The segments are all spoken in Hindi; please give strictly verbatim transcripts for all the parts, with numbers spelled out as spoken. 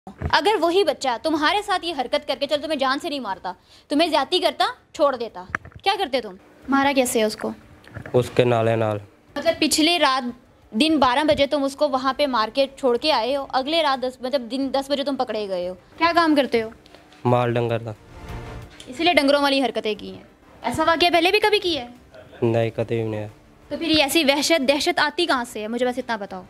अगर वही बच्चा तुम्हारे साथ ये हरकत करके, चल तुम्हें जान से नहीं मारता, तुम्हें ज्यादती करता, छोड़ देता, क्या करते तुम? मारा कैसे है उसको? उसके नाले नाल। मतलब पिछले रात दिन बारह बजे तुम उसको वहाँ पे मार के छोड़ के आए हो, अगले रात दस मतलब दिन दस बजे तुम पकड़े गए हो। क्या काम करते हो? माल डंगर था, इसलिए डंगरों वाली हरकतें की हैं। ऐसा वाकया पहले भी कभी किया है? नहीं कभी भी नहीं। तो फिर ये ऐसी वहशत दहशत आती कहाँ से है, मुझे बस इतना बताओ।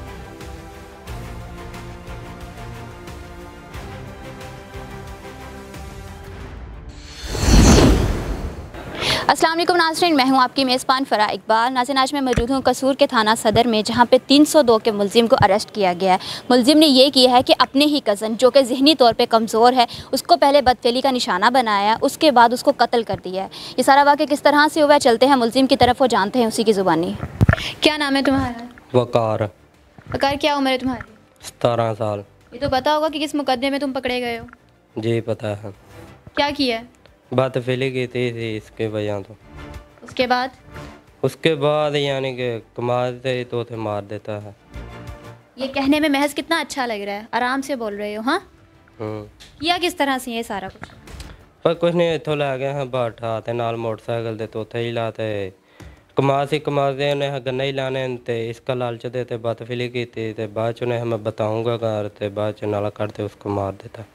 अस्सलाम वालेकुम नाज़रीन, मैं हूं आपकी मेज़बान फ़रा इकबाल। नाज़रीन, आज मैं मौजूद हूं कसूर के थाना सदर में, जहां पे तीन सौ दो के मुलजिम को अरेस्ट किया गया है। मुलजिम ने ये किया है कि अपने ही कज़न, जो कि ज़हनी तौर पे कमज़ोर है, उसको पहले बदफेली का निशाना बनाया, उसके बाद उसको कत्ल कर दिया है। ये सारा वाक़या किस तरह से हुआ है, चलते हैं मुलजिम की तरफ, वो जानते हैं उसी की ज़ुबानी। क्या नाम है तुम्हारा? वकार। वकार, क्या उम्र है तुम्हारी? सतारह साल। ये तो पता होगा कि किस मुकदमे में तुम पकड़े गए हो? जी पता है। क्या किया है? बदफेली की थी, थी इसके वजह तो। उसके बाद? उसके बाद यानी कि कमाते तो थे मार देता है। ये कहने में महज कितना अच्छा लग रहा है, आराम से बोल रहे हो। हाँ, किया किस तरह से ये सारा कुछ? पर कुछ नहीं, इतों लै गए हैं बैठाते नाल मोटरसाइकिल दे, तो उत्थे ही लाते कमा सी कमाते उन्हें गन्ने ही लाने ते इसका लालच देते बदफेली की थी, ते बाद च उन्हें मैं बताऊंगा घर, ते बाद च नाला करते उसको मार देता।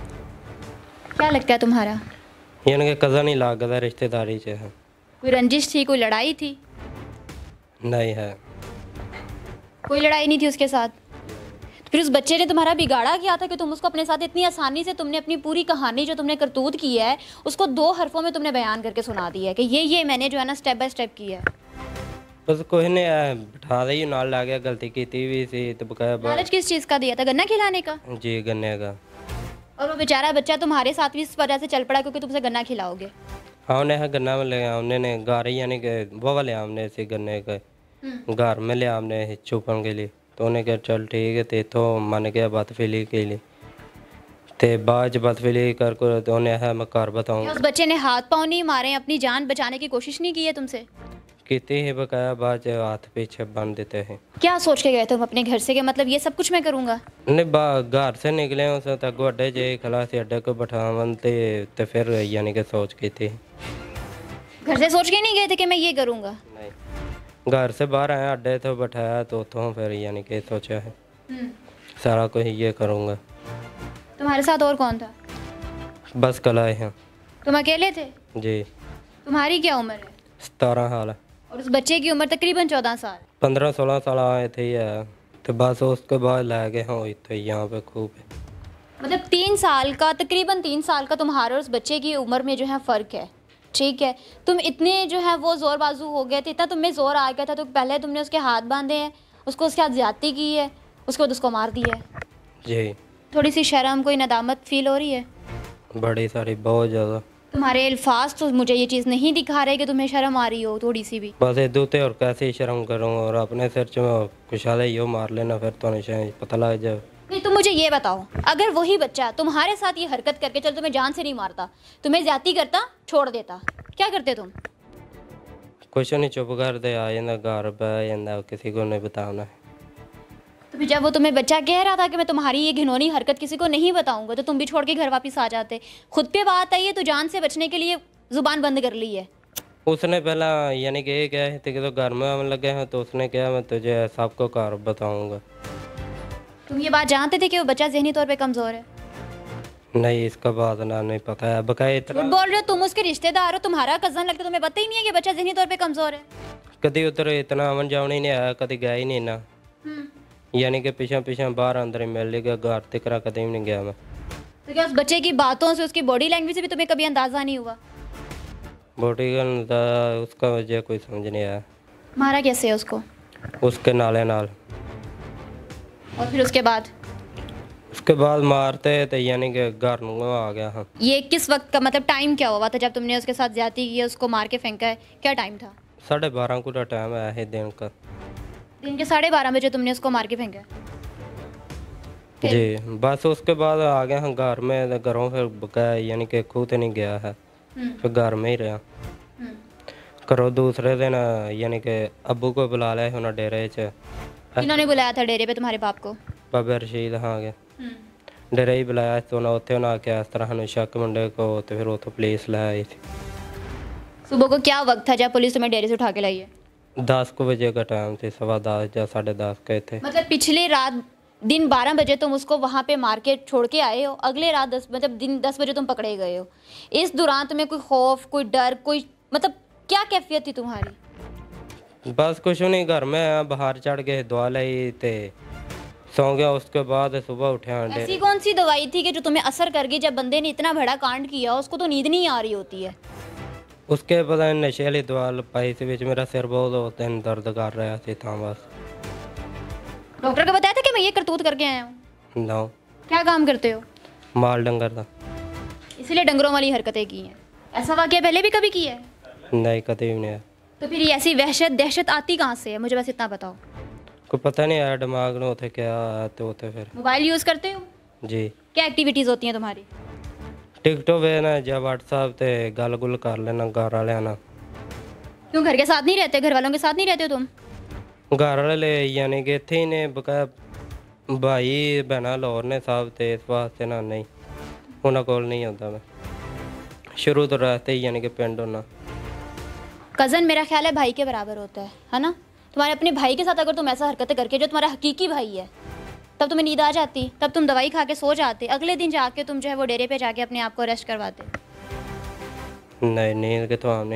क्या लगता है तुम्हारा? यानी कि कज़न ही लागता, रिश्तेदारी च है। कोई रंजिश थी, कोई लड़ाई थी? नहीं है, कोई लड़ाई नहीं थी उसके साथ। तो फिर उस बच्चे ने तुम्हारा बिगाड़ा किया था कि तुम उसको अपने साथ इतनी आसानी से, तुमने अपनी पूरी कहानी जो तुमने करतूत की है उसको दो हरफों में तुमने बयान करके सुना दिया है कि ये ये मैंने जो है ना स्टेप बाय स्टेप किया है। बस कुछ नहीं है, बिठा दे नाल ला गया, गलती की थी भी सी तो बकाया। लालच किस चीज़ का दिया था? गन्ना खिलाने का? जी गन्ने का। और वो बेचारा बच्चा तुम्हारे साथ भी इस वजह से चल पड़ा क्योंकि तुमसे गन्ना खिलाओगे। हाँ उन्हें गन्ना में ले हमने ने गार यानी कि वो लिया हमने से गन्ने के घर में लिया हमने छुपन के लिए, तो उन्हें कहा चल ठीक है, ते तो मन गया बदफेली के लिए, ते बाद बदफेली कर कर तो उन्हें है मैं घर बताऊँगा। उस बच्चे ने हाथ पाँव नहीं मारे, अपनी जान बचाने की कोशिश नहीं की है तुमसे? कितनी ही बकाया बाद हाथ पीछे बन देते हैं। क्या सोच के गए तुम अपने घर से कि मतलब ये सब कुछ मैं करूँगा? नहीं बा घर से निकले उस तक अड्डे जे खलासी अड्डे को बैठावन ते ते फिर यानी कि सोच की थी। घर से सोच के नहीं गए थे कि मैं ये करूँगा? नहीं, घर से बाहर आया, अड्डे तो बैठाया, तो उतों फिर यानी कि सोचा है सारा कुछ ये करूँगा। तुम्हारे साथ और कौन था? बस कल आए हैं। तुम अकेले थे? जी। तुम्हारी क्या उम्र है? सतारह साल। और उस बच्चे की उम्र तकरीबन चौदह साल। पंद्रह सोलह साल आए थे यार, तो बस उसके बाद ला गए हैं तो यहाँ पे खूब है। मतलब तीन साल का, तकरीबन तीन साल का तुम्हारे और उस बच्चे की उम्र में जो है फ़र्क है, ठीक है? तुम इतने जो है वो ज़ोर बाजू हो गए थे, इतना तुम में ज़ोर आ गया था तो पहले तुमने उसके हाथ बांधे हैं, उसको उसके हाथ ज़्यादती की है, उसके बाद उसको मार दिया है। जी। थोड़ी सी शर्म, कोई नदामत फील हो रही है? बड़ी सारी, बहुत ज़्यादा। तुम्हारे अल्फाज तो मुझे ये चीज़ नहीं दिखा रहे कि तुम्हें शर्म आ रही हो थोड़ी सी भी। बस दूते और कैसे ही शर्म करूँ, और अपने सिर च खुशहाल यो मार लेना, फिर तो शायद पता लग जाए। नहीं, तुम मुझे ये बताओ, अगर वही बच्चा तुम्हारे साथ ये हरकत करके, चल तुम्हें जान से नहीं मारता, तुम्हें ज्यादती करता, छोड़ देता, क्या करते तुम? कुछ नहीं, चुप कर दे, आ जाता घर बह जाता, किसी को नहीं बताना है। तो फिर जब वो तुम्हें बच्चा कह रहा था कि मैं तुम्हारी ये घिनौनी हरकत किसी को नहीं बताऊंगा, तो तुम भी छोड़ के घर वापस आ जाते। खुद पे बात आई है तो जान से बचने के लिए जुबान बंद कर ली है। उसने पहला यानी कि ये क्या है कि तो घर में हम लगे हैं, तो उसने क्या मैं तुझे सबको घर बताऊंगा। तुम ये बात जानते थे कि वो बच्चा ज़हनी तौर पे कमज़ोर है? नहीं, इसका बात ना नहीं पता है, बकाया इतना बोल रहे हो, तुम उसके रिश्तेदार हो, तुम्हारा कज़न लगता, तुम्हें पता ही नहीं है कि बच्चा ज़हनी तौर पे कमज़ोर है? कभी उधर इतना अमन जावनी नहीं आया, कभी गया ही नहीं ना, यानी कि पीछे पीछे बाहर अंदर ही मिल गया, घर तक कभी नहीं गया मैं। तो क्या उस बच्चे की बातों से, उसकी बॉडी लैंग्वेज से भी तुम्हें कभी अंदाज़ा नहीं हुआ? बॉडी का उसका वजह कोई समझ नहीं आया। मारा कैसे है उसको? उसके नाले नाल। और फिर उसके बाद? उसके बाद मारते तो यानी कि घर आ गया। हाँ, ये किस वक्त का, मतलब टाइम क्या हुआ था जब तुमने उसके साथ ज्यादती की है, उसको मार के फेंका है? क्या टाइम था? साढ़े बारह को टाइम आया है दिन का। दिन के साढ़े बारह बजे तुमने उसको मार के फेंका? जी। बस उसके बाद आ गया हम घर में, घरों फिर बकाया यानी कि खूह नहीं गया है, फिर घर में ही रहा। करो दूसरे दिन यानी कि अब्बू को बुला लिया उन्होंने डेरे च। इन्होंने बुलाया था डेरे पे तुम्हारे बाप को? बाबा रशीद हाँ गए, ਡਰੇ ਹੀ ਬੁਲਾਇਆ ਤੇ ਉਹਨਾਂ ਉੱਥੇ ਉਹਨਾਂ ਆਖਿਆ ਇਸ ਤਰ੍ਹਾਂ ਸਾਨੂੰ ਸ਼ੱਕ ਮੁੰਡੇ ਕੋ ਤੇ ਫਿਰ ਉੱਥੋਂ ਪੁਲਿਸ ਲੈ ਆਈ थी। सुबह को क्या वक्त था जब पुलिस तुम्हें डेरे से उठा के लाई है? दस को बजे का टाइम थे, सवा दस या साढ़े दस के थे। मतलब पिछले रात दिन बारह बजे तुम उसको वहाँ पे मार्केट छोड़ के आए हो, अगले रात दस मतलब दिन दस बजे तुम पकड़े गए हो। इस दौरान तुम्हें कोई खौफ, कोई डर, कोई मतलब क्या कैफियत थी तुम्हारी? बस कुछ नहीं, घर में आया, बाहर चढ़ के दवा लाई ते सौ गया। उसके बाद सुबह उठे ऐसी डेरे। कौन सी दवाई थी कि जो तुम्हें असर कर गई? जब बंदे ने इतना बड़ा कांड किया उसको तो नींद नहीं आ रही होती है। उसके पता नहीं नशे वाली दवा पाई थी बीच, मेरा सिर बहुत होते हैं दर्द कर रहा थी था बस। डॉक्टर को बताया था कि मैं ये करतूत करके आया हूँ? ना क्या काम करते हो? माल डंगर था, इसीलिए डंगरों वाली हरकतें की हैं। ऐसा वाकया पहले भी कभी किया है? नहीं कभी भी नहीं आया। तो फिर ये ऐसी वहशत दहशत आती कहाँ से है, मुझे बस इतना बताओ। कोई पता नहीं आया दिमाग में उसे क्या आया तो उसे फिर। मोबाइल यूज़ करते हो? जी। क्या एक्टिविटीज़ होती हैं तुम्हारी? टिकटॉक वे ना या व्हाट्सएप ते गल गुल कर लेना घर वाले ना। क्यों घर के साथ नहीं रहते, घर वालों के साथ नहीं रहते हो तुम? घर वाले यानी कि इत्थे ही ने बकाया भाई बहना लाहौर ने साहब ते इस वास्ते ना नहीं उन्होंने कोल नहीं होता। मैं शुरू तो रहते ही यानी कि पिंड होना। कज़न मेरा ख्याल है भाई के बराबर होता है है ना? तुम्हारे अपने भाई के साथ अगर तुम ऐसा हरकतें करके, जो तुम्हारा हकीकी भाई है, तब तुम्हें नींद आ जाती, तब तुम दवाई खा के सो जाते, अगले दिन जाके तुम जो है वो डेरे पे जाके अपने आप को अरेस्ट करवाते। नहीं नींद के तो हमने।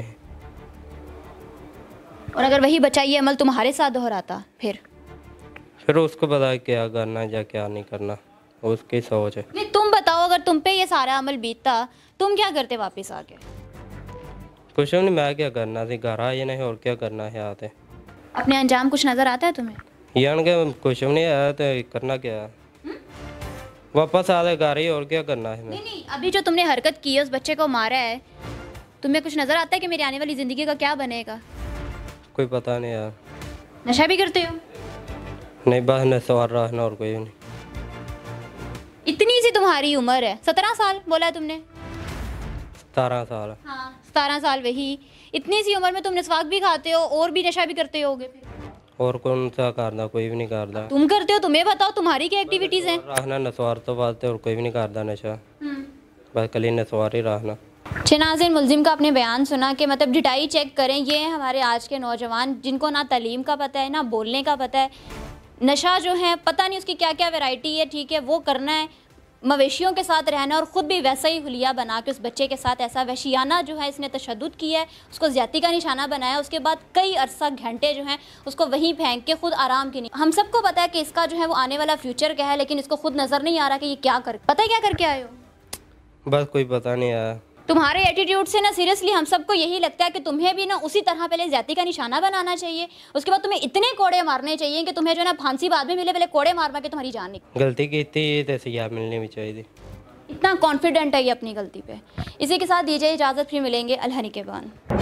और अगर वही बच्चा ये अमल तुम्हारे साथ दोहराता फिर फिर उसको पता है क्या करना है या क्या नहीं करना, उसकी सोच है। नहीं तुम बताओ, अगर तुम पे ये सारा अमल बीतता तुम क्या करते वापस आके? कुछ नहीं, मैं क्या करना थी, घर आए नहीं और क्या करना है आते। अपने अंजाम कुछ नज़र आता है तुम्हें? यान के कुछ नहीं आया तो करना क्या है? वापस आते घर ही और क्या करना है। मैं नहीं नहीं, अभी जो तुमने हरकत की है, उस बच्चे को मारा है, तुम्हें कुछ नज़र आता है कि मेरी आने वाली ज़िंदगी का क्या बनेगा? कोई पता नहीं यार। नशा भी करते हो? नहीं बस नशा रहना और कोई नहीं। इतनी सी तुम्हारी उम्र है, सत्रह साल बोला है तुमने? सतारह साल। हाँ सतारह साल, वही इतनी सी उम्र में तुम नस्वाक भी खाते हो और भी नशा भी करते होगे फिर? और कौन सा करदा, कोई भी नहीं करदा। तुम करते हो, तुम्हें बताओ तुम्हारी क्या एक्टिविटीज़ हैं? रहना नसवार तो बात है और कोई भी नहीं करदा नशा, बस कली नसवार ही रहना। नाज़रीन, मुल्जिम का अपने बयान सुना कि मतलब डिटाई चेक करें, ये हैं हमारे आज के नौजवान जिनको ना तालीम का पता है ना बोलने का पता है। नशा जो है पता नहीं उसकी क्या क्या वैरायटी है, ठीक है, वो करना है, मवेशियों के साथ रहना और ख़ुद भी वैसा ही हुलिया बना के उस बच्चे के साथ ऐसा वहशियाना जो है इसने तशद्दुद किया है, उसको ज़्यादती का निशाना बनाया, उसके बाद कई अरसा घंटे जो हैं उसको वहीं फेंक के खुद आराम की नहीं। हम सबको पता है कि इसका जो है वो आने वाला फ्यूचर क्या है, लेकिन इसको खुद नज़र नहीं आ रहा कि ये क्या कर, पता है क्या करके आए हो? बस कोई पता नहीं आया। तुम्हारे एटीट्यूड से ना सीरियसली हम सबको यही लगता है कि तुम्हें भी ना उसी तरह पहले ज़्यादती का निशाना बनाना चाहिए, उसके बाद तुम्हें इतने कोड़े मारने चाहिए कि तुम्हें जो है ना फांसी बाद में मिले, पहले कोड़े मार मार के तुम्हारी जान निकले। गलती की थी तो सजा मिलनी भी चाहिए। इतना कॉन्फिडेंट है ये अपनी गलती पे। इसी के साथ दीजिए इजाज़त, फिर मिलेंगे अल्लाह निगहबान।